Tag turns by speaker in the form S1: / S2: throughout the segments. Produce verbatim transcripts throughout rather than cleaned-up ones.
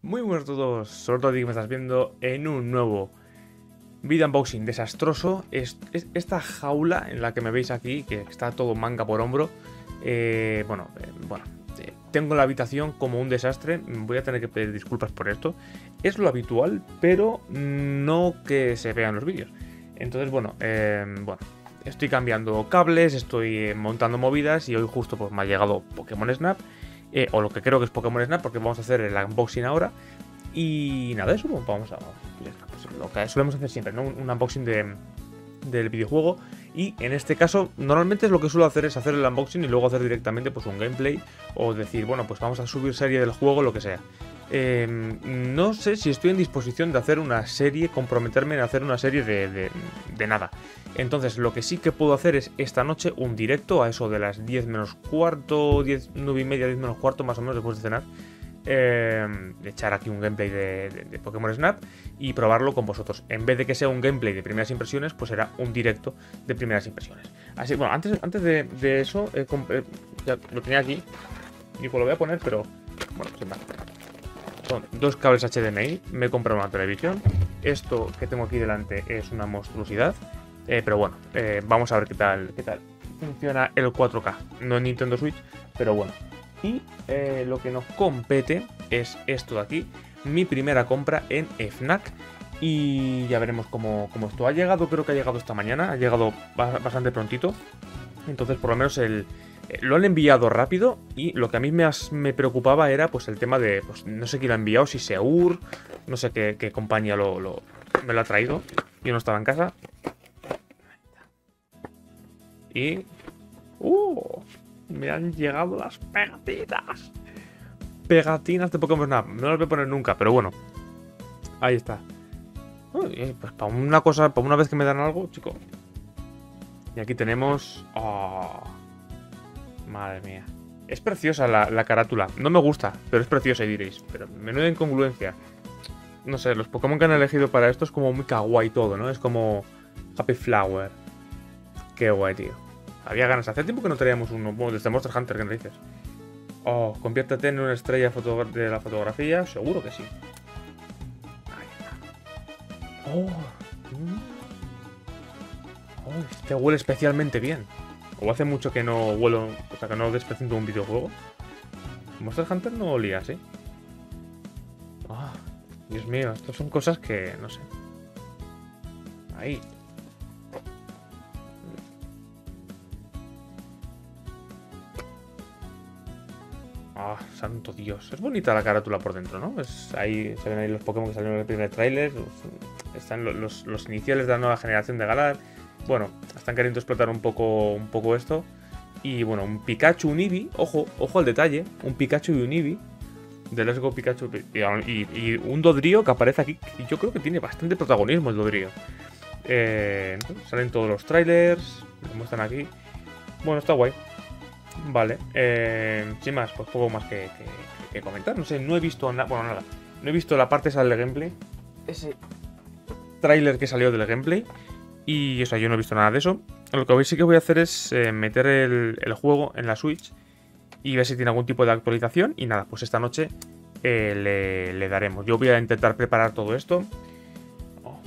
S1: Muy buenos a todos, sobre todo a ti que me estás viendo en un nuevo video unboxing desastroso. Es, es esta jaula en la que me veis aquí, que está todo manga por hombro. Eh, bueno, eh, bueno eh, tengo la habitación como un desastre. Voy a tener que pedir disculpas por esto. Es lo habitual, pero no que se vean los vídeos. Entonces, bueno, eh, bueno, estoy cambiando cables, estoy montando movidas y hoy justo pues me ha llegado Pokémon Snap. Eh, o lo que creo que es Pokémon Snap, porque vamos a hacer el unboxing ahora. Y nada, eso vamos a... Pues, lo que solemos hacer siempre, ¿no? Un, un unboxing de, del videojuego. Y en este caso, normalmente es lo que suelo hacer es hacer el unboxing y luego hacer directamente pues un gameplay. O decir, bueno, pues vamos a subir serie del juego, lo que sea. Eh, no sé si estoy en disposición de hacer una serie, comprometerme en hacer una serie de, de, de nada. Entonces lo que sí que puedo hacer es esta noche un directo a eso de las diez menos cuarto, diez, nueve y media, diez menos cuarto más o menos después de cenar. Eh, echar aquí un gameplay de, de, de Pokémon Snap y probarlo con vosotros. En vez de que sea un gameplay de primeras impresiones, pues será un directo de primeras impresiones. Así que bueno, antes, antes de, de eso, eh, eh, ya lo tenía aquí. Digo, lo voy a poner, pero bueno, sin más. Son dos cables H D M I, me he comprado una televisión. Esto que tengo aquí delante es una monstruosidad. Eh, pero bueno, eh, vamos a ver qué tal, qué tal funciona el cuatro K. No en Nintendo Switch, pero bueno. Y eh, lo que nos compete es esto de aquí. Mi primera compra en Fnac. Y ya veremos cómo, cómo esto ha llegado. Creo que ha llegado esta mañana. Ha llegado bastante prontito. Entonces por lo menos el... lo han enviado rápido y lo que a mí me, has, me preocupaba era pues el tema de, pues no sé quién lo ha enviado, si Seur, no sé qué, qué compañía lo, lo, me lo ha traído. Yo no estaba en casa. Y... ¡Uh! Me han llegado las pegatinas. Pegatinas de Pokémon Snap. No las voy a poner nunca, pero bueno. Ahí está. Uy, pues para una cosa, para una vez que me dan algo, chico. Y aquí tenemos... Oh. Madre mía. Es preciosa la, la carátula. No me gusta, pero es preciosa y diréis. Pero menuda incongruencia. No sé, los Pokémon que han elegido para esto es como muy kawaii todo, ¿no? Es como Happy Flower. Qué guay, tío. Había ganas. Hace tiempo que no traíamos uno. Bueno, desde Monster Hunter, ¿qué me dices? Oh, conviértete en una estrella de la fotografía. Seguro que sí. Ahí está. Oh. Mm. Oh, este huele especialmente bien. O hace mucho que no huelo, o sea, que no despresento un videojuego. Monster Hunter no olía así. Ah, Dios mío, estas son cosas que, no sé. Ahí. Ah, santo Dios. Es bonita la carátula por dentro, ¿no? Es, ahí se ven ahí los Pokémon que salieron en el primer tráiler. Están los, los, los iniciales de la nueva generación de Galar. Bueno, están queriendo explotar un poco, un poco esto. Y bueno, un Pikachu, un Eevee. Ojo, ojo al detalle. Un Pikachu y un Eevee. De Let's Go Pikachu. Y, y, y un Dodrio que aparece aquí. Y yo creo que tiene bastante protagonismo el Dodrio. Eh, salen todos los trailers. Lo muestran aquí. Bueno, está guay. Vale. Eh, sin más, pues poco más que, que, que comentar. No sé, no he visto nada. Bueno, nada. No he visto la parte esa del gameplay. Ese tráiler que salió del gameplay. Y, o sea, yo no he visto nada de eso. Lo que hoy sí que voy a hacer es eh, meter el, el juego en la Switch y ver si tiene algún tipo de actualización. Y nada, pues esta noche eh, le, le daremos. Yo voy a intentar preparar todo esto. Oh,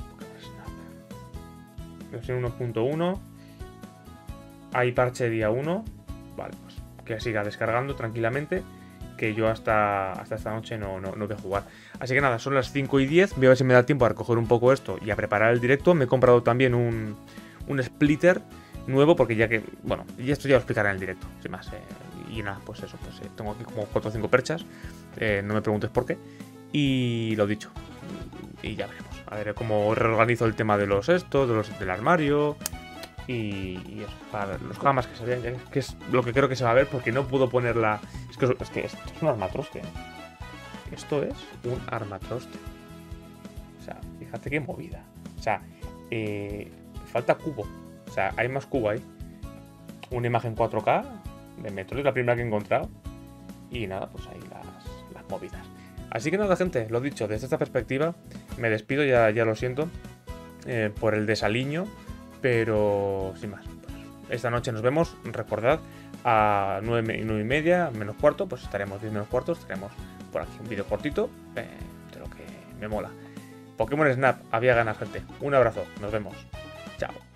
S1: versión uno punto uno. Hay parche día uno. Vale, pues que siga descargando tranquilamente. Que yo hasta, hasta esta noche no, no, no voy a jugar. Así que nada, son las cinco y diez. Voy a ver si me da tiempo a recoger un poco esto y a preparar el directo. Me he comprado también un, un splitter nuevo porque ya que... Bueno, y esto ya lo explicaré en el directo, sin más. Eh, y nada, pues eso, pues eh, tengo aquí como cuatro o cinco perchas. Eh, no me preguntes por qué. Y lo dicho. Y ya veremos. A ver cómo reorganizo el tema de los estos, de los, del armario... Y, y eso, para ver los gamas que se vean, que es lo que creo que se va a ver porque no puedo ponerla. Es que, es que esto es un armatroste. Esto es un armatroste. O sea, fíjate qué movida. O sea, eh, falta cubo. O sea, hay más cubo ahí. Una imagen cuatro K de Metroid, la primera que he encontrado. Y nada, pues ahí las, las movidas. Así que nada, gente, lo dicho, desde esta perspectiva me despido, ya, ya lo siento eh, por el desaliño. Pero sin más, pues, esta noche nos vemos, recordad, a nueve y media, menos cuarto, pues estaremos diez menos cuarto, estaremos por aquí, un vídeo cortito, eh, me mola. Pokémon Snap, había ganas, gente. Un abrazo, nos vemos. Chao.